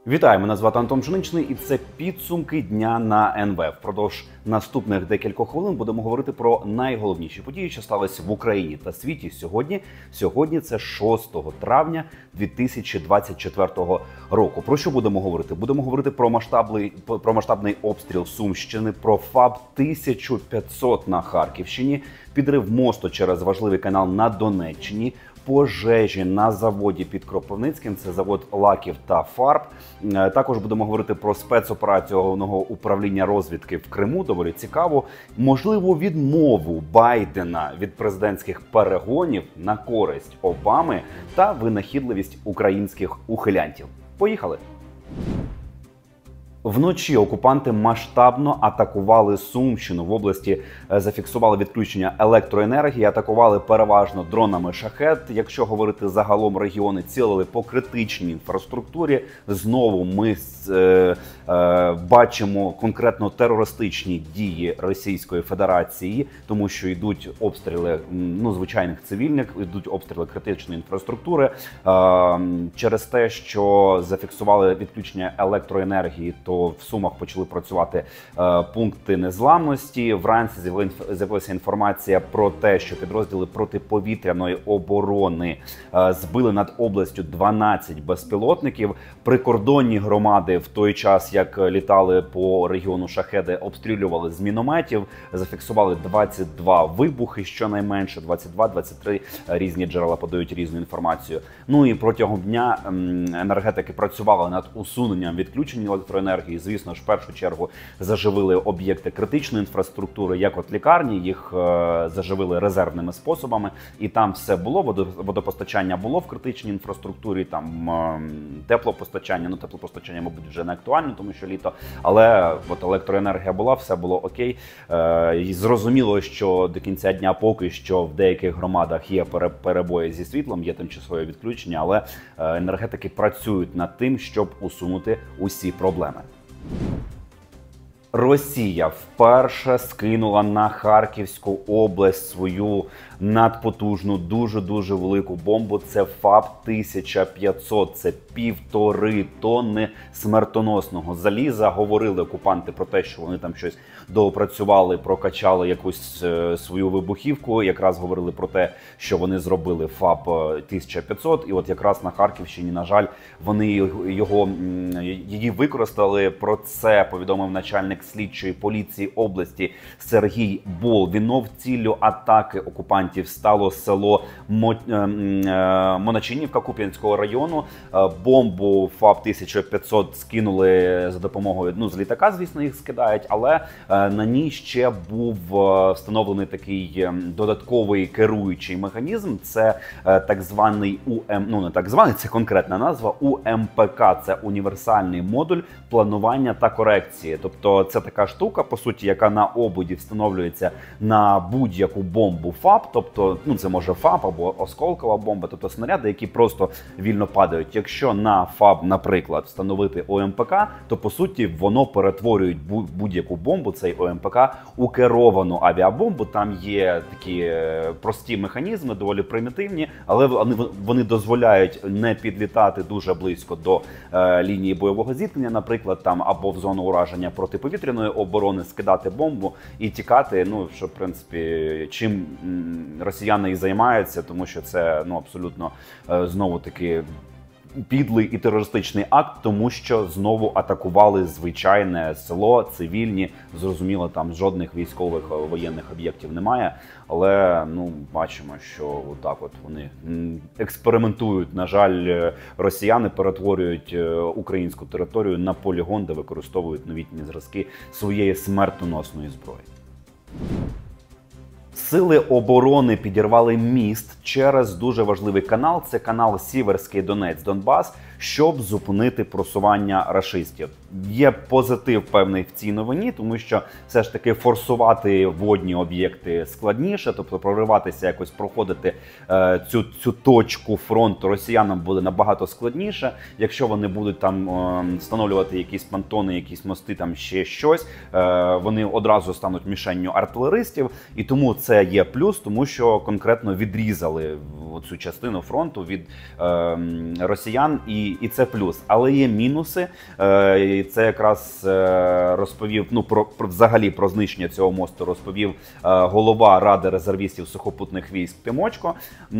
Вітаю, мене звати Антон Пшеничний, і це підсумки дня на НВ. Впродовж наступних декількох хвилин будемо говорити про найголовніші події, що сталися в Україні та світі сьогодні це 6 травня 2024 року. Про що будемо говорити? Будемо говорити про масштабний обстріл Сумщини, про ФАБ 1500 на Харківщині, підрив мосту через важливий канал на Донеччині, пожежі на заводі під Кропивницьким, це завод лаків та фарб. Також будемо говорити про спецоперацію Головного управління розвідки в Криму, доволі цікаво. Можливу відмову Байдена від президентських перегонів на користь Обами та винахідливість українських ухилянтів. Поїхали! Вночі окупанти масштабно атакували Сумщину. В області зафіксували відключення електроенергії, атакували переважно дронами «Шахед». Якщо говорити загалом, регіони цілили по критичній інфраструктурі. Знову ми бачимо конкретно терористичні дії Російської Федерації, тому що йдуть обстріли звичайних цивільних, йдуть обстріли критичної інфраструктури. Через те, що зафіксували відключення електроенергії, то в Сумах почали працювати пункти незламності. Вранці з'явилася інформація про те, що підрозділи протиповітряної оборони збили над областю 12 безпілотників. Прикордонні громади в той час, як літали по регіону шахеди, обстрілювали з мінометів, зафіксували 22 вибухи, щонайменше 22-23, різні джерела подають різну інформацію. Ну і протягом дня енергетики працювали над усуненням відключень електроенергії. Звісно ж, в першу чергу заживили об'єкти критичної інфраструктури, як от лікарні, їх заживили резервними способами, і там все було, водопостачання було в критичній інфраструктурі, там теплопостачання, теплопостачання, мабуть, вже не актуально, тому що літо, але от електроенергія була, все було окей. І зрозуміло, що до кінця дня поки що в деяких громадах є перебої зі світлом, є тимчасове відключення, але енергетики працюють над тим, щоб усунути усі проблеми. Росія вперше скинула на Харківську область свою надпотужну, дуже велику бомбу. Це ФАБ 1500, це 1,5 тонни смертоносного заліза. Говорили окупанти про те, що вони там щось доопрацювали, прокачали якусь свою вибухівку. Якраз говорили про те, що вони зробили ФАБ 1500. І от якраз на Харківщині, на жаль, вони її використали. Про це повідомив начальник слідчої поліції області Сергій Болвінов. Ціллю атаки окупантів стало село Моночинівка Куп'янського району. Бомбу ФАБ 1500 скинули за допомогою, з літака, звісно, їх скидають, але на ній ще був встановлений такий додатковий керуючий механізм. Це так званий не так званий, це конкретна назва, УМПК. Це універсальний модуль планування та корекції. Тобто це така штука, по суті, яка на ободі встановлюється на будь-яку бомбу ФАБ. Тобто, це може ФАБ або осколкова бомба, тобто снаряди, які просто вільно падають. Якщо на ФАБ, наприклад, встановити ОМПК, то, по суті, воно перетворює будь-яку бомбу, цей ОМПК, у керовану авіабомбу. Там є такі прості механізми, доволі примітивні, але вони дозволяють не підлітати дуже близько до лінії бойового зіткнення, наприклад, там або в зону ураження протиповітряної оборони, скидати бомбу і тікати, що, в принципі, чим росіяни і займаються, тому що це, абсолютно, знову-таки, підлий і терористичний акт, тому що знову атакували звичайне село, цивільні. Зрозуміло, там жодних військових воєнних об'єктів немає, але бачимо, що отак от вони експериментують. На жаль, росіяни перетворюють українську територію на полігон, де використовують новітні зразки своєї смертоносної зброї. Сили оборони підірвали міст через дуже важливий канал. Це канал Сіверський Донець-Донбас, щоб зупинити просування рашистів. Є позитив певний в цій новині, тому що все ж таки форсувати водні об'єкти складніше, тобто прориватися, якось проходити цю точку фронту росіянам буде набагато складніше. Якщо вони будуть там встановлювати якісь понтони, якісь мости, там ще щось, вони одразу стануть мішенню артилеристів, і тому це це є плюс, тому що конкретно відрізали цю частину фронту від росіян, і це плюс. Але є мінуси, і це якраз розповів, ну, взагалі про знищення цього мосту розповів голова Ради резервістів сухопутних військ Тимочко.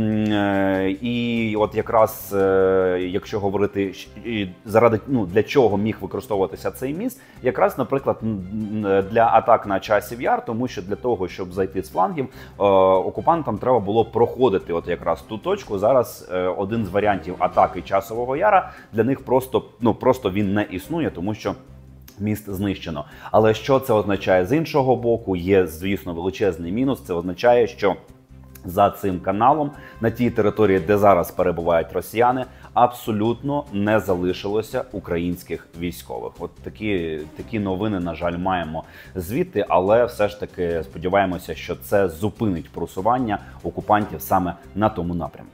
І от якраз, якщо говорити, заради, ну, для чого міг використовуватися цей міст, якраз, наприклад, для атак на Часів Яр, тому що для того, щоб зайти з флангів, окупантам треба було проходити от якраз ту точку. Зараз один з варіантів атаки Часового Яра для них просто він не існує, тому що міст знищено. Але що це означає з іншого боку? Є, звісно, величезний мінус. Це означає, що за цим каналом, на тій території, де зараз перебувають росіяни, абсолютно не залишилося українських військових. От такі новини, на жаль, маємо звідти, але все ж таки сподіваємося, що це зупинить просування окупантів саме на тому напрямку.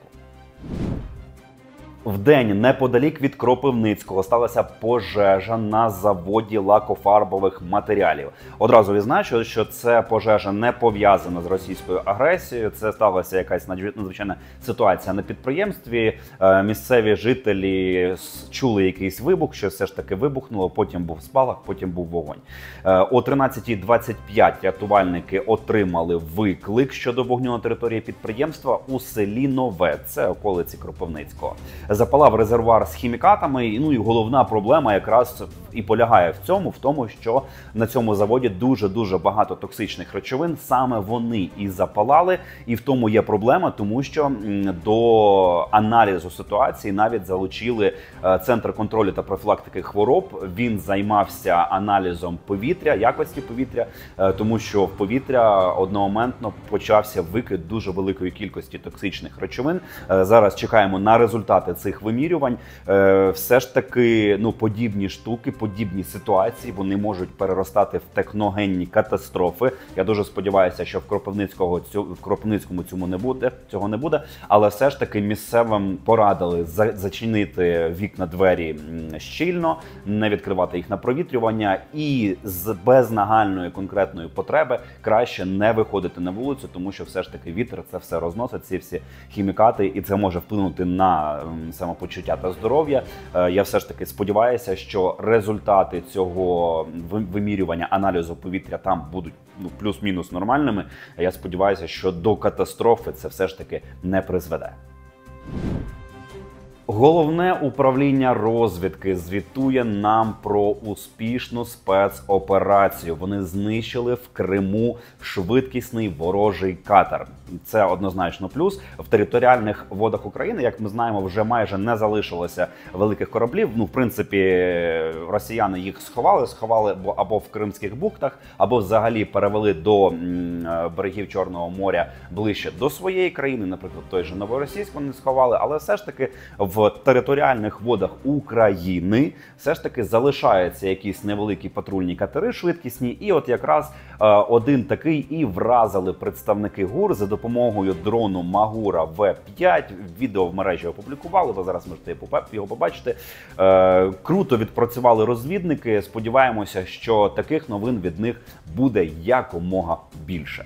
Вдень неподалік від Кропивницького сталася пожежа на заводі лакофарбових матеріалів. Одразу відзначу, що це пожежа не пов'язана з російською агресією. Це сталася якась надзвичайна ситуація на підприємстві. Місцеві жителі чули якийсь вибух, що все ж таки вибухнуло, потім був спалах, потім був вогонь. О 13:25 рятувальники отримали виклик щодо вогню на території підприємства у селі Нове, це околиці Кропивницького. Запалав резервуар з хімікатами, ну і головна проблема якраз і полягає в тому, що на цьому заводі дуже багато токсичних речовин, саме вони і запалали, і в тому є проблема, тому що до аналізу ситуації навіть залучили Центр контролю та профілактики хвороб. Він займався аналізом повітря, якості повітря, тому що в повітря одномоментно почався викид дуже великої кількості токсичних речовин. Зараз чекаємо на результати цих вимірювань. Все ж таки, подібні штуки, подібні ситуації, вони можуть переростати в техногенні катастрофи. Я дуже сподіваюся, що в Кропивницькому цього не буде, але все ж таки місцевим порадили зачинити вікна, двері щільно, не відкривати їх на провітрювання і без нагальної конкретної потреби краще не виходити на вулицю, тому що все ж таки вітер це все розносить, ці всі хімікати, і це може вплинути на самопочуття та здоров'я. Я все ж таки сподіваюся, що результати цього вимірювання, аналізу повітря там будуть плюс-мінус нормальними. Я сподіваюся, що до катастрофи це все ж таки не призведе. Головне управління розвідки звітує нам про успішну спецоперацію. Вони знищили в Криму швидкісний ворожий катер. Це однозначно плюс. В територіальних водах України, як ми знаємо, вже майже не залишилося великих кораблів. В принципі, росіяни їх сховали або в Кримських бухтах, або взагалі перевели до берегів Чорного моря ближче до своєї країни. Наприклад, той же Новоросійськ вони сховали, але все ж таки в територіальних водах України все ж таки залишаються якісь невеликі патрульні катери швидкісні, і от якраз один такий і вразили представники ГУР за допомогою дрону Магура В5. Відео в мережі опублікували, то зараз можете його побачити. Круто відпрацювали розвідники, сподіваємося, що таких новин від них буде якомога більше.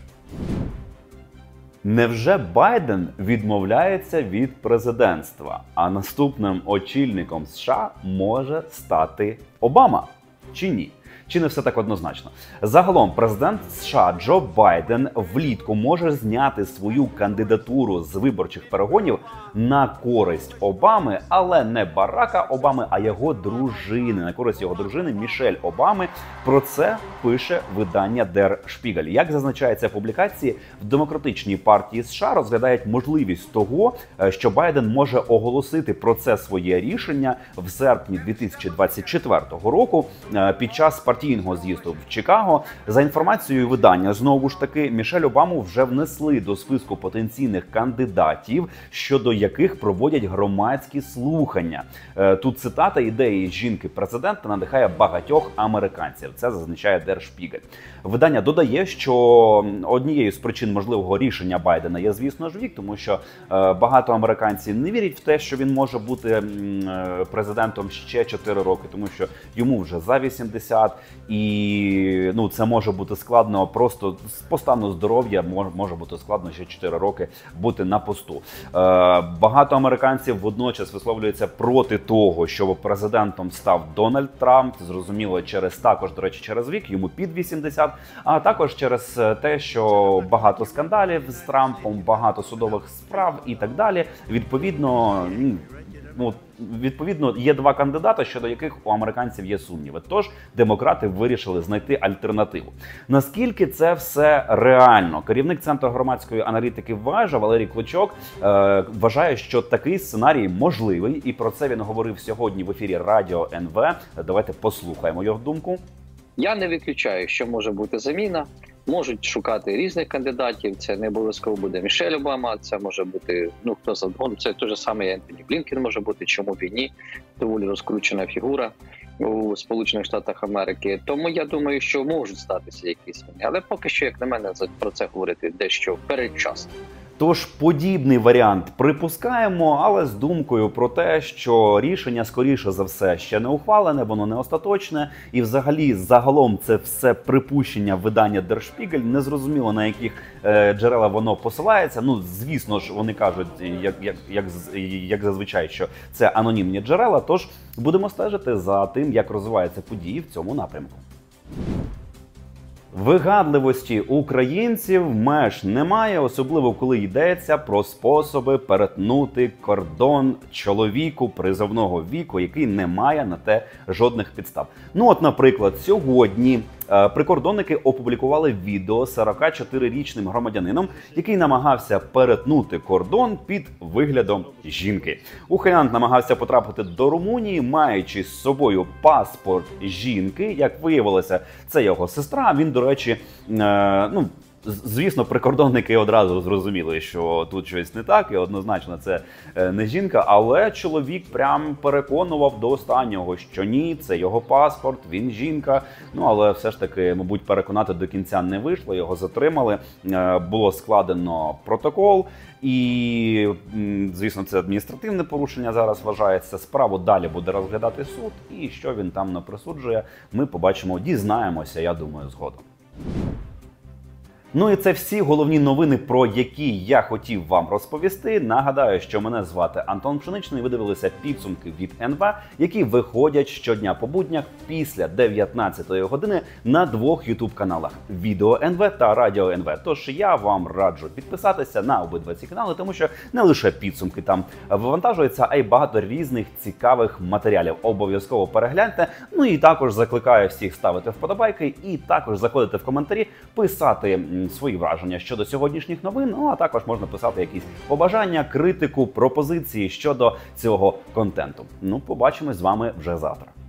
Невже Байден відмовляється від президентства, а наступним очільником США може стати Обама? Чи ні? Чи не все так однозначно? Загалом, президент США Джо Байден влітку може зняти свою кандидатуру з виборчих перегонів на користь Обами, але не Барака Обами, а його дружини, на користь його дружини Мішель Обами. Про це пише видання Der Spiegel. Як зазначається в публікації, в Демократичній партії США розглядають можливість того, що Байден може оголосити про це своє рішення в серпні 2024 року під час партійного з'їзду в Чикаго. За інформацією видання, знову ж таки, Мішель Обаму вже внесли до списку потенційних кандидатів, щодо яких проводять громадські слухання. Тут цитата: "Ідеї жінки-президента надихає багатьох американців". Це зазначає Der Spiegel. Видання додає, що однією з причин можливого рішення Байдена є, звісно ж, вік, тому що багато американців не вірять в те, що він може бути президентом ще 4 роки, тому що йому вже за 80, і ну, це може бути складно просто по стану здоров'я, може бути складно ще 4 роки бути на посту. Багато американців водночас висловлюються проти того, щоб президентом став Дональд Трамп. Зрозуміло, також, до речі, через вік, йому під 80, а також через те, що багато скандалів з Трампом, багато судових справ і так далі. Відповідно, є 2 кандидати, щодо яких у американців є сумніви. Тож демократи вирішили знайти альтернативу. Наскільки це все реально? Керівник Центру громадської аналітики Валерій Клочок вважає, що такий сценарій можливий, і про це він говорив сьогодні в ефірі Радіо НВ. Давайте послухаємо його думку. Я не виключаю, що може бути заміна. Можуть шукати різних кандидатів. Це не обов'язково буде Мішель Обама, це може бути хто завгодно. Це той же самий Ентоні Блінкен може бути. Чому б і ні? Доволі розкручена фігура у Сполучених Штатах Америки. Тому я думаю, що можуть статися якісь зміни. Але поки що, як на мене, про це говорити дещо передчасно. Тож подібний варіант припускаємо, але з думкою про те, що рішення, скоріше за все, ще не ухвалене, воно не остаточне. І взагалі, загалом, це все припущення видання Der Spiegel. Незрозуміло, на яких джерела воно посилається. Ну, звісно ж, вони кажуть, як зазвичай, що це анонімні джерела. Тож будемо стежити за тим, як розвиваються події в цьому напрямку. Вигадливості українців меж немає, особливо коли йдеться про способи перетнути кордон чоловіку призовного віку, який не має на те жодних підстав. Ну от, наприклад, сьогодні прикордонники опублікували відео з 44-річним громадянином, який намагався перетнути кордон під виглядом жінки. Ухилянт намагався потрапити до Румунії, маючи з собою паспорт жінки. Як виявилося, це його сестра. Він, до речі, звісно, прикордонники одразу зрозуміли, що тут щось не так, і однозначно це не жінка, але чоловік прям переконував до останнього, що ні, це його паспорт, він жінка. Ну, але все ж таки, мабуть, переконати до кінця не вийшло, його затримали, було складено протокол, і, звісно, це адміністративне порушення зараз вважається. Справу далі буде розглядати суд, і що він там наприсуджує, ми побачимо, дізнаємося, я думаю, згодом. Ну і це всі головні новини, про які я хотів вам розповісти. Нагадаю, що мене звати Антон Пшеничний, ви дивилися підсумки від НВ, які виходять щодня по буднях після 19-ї години на 2 ютуб-каналах – Відео НВ та Радіо НВ. Тож я вам раджу підписатися на обидва ці канали, тому що не лише підсумки там вивантажуються, а й багато різних цікавих матеріалів. Обов'язково перегляньте. Ну і також закликаю всіх ставити вподобайки і також заходити в коментарі, писати свої враження щодо сьогоднішніх новин, ну а також можна писати якісь побажання, критику, пропозиції щодо цього контенту. Ну, побачимось з вами вже завтра.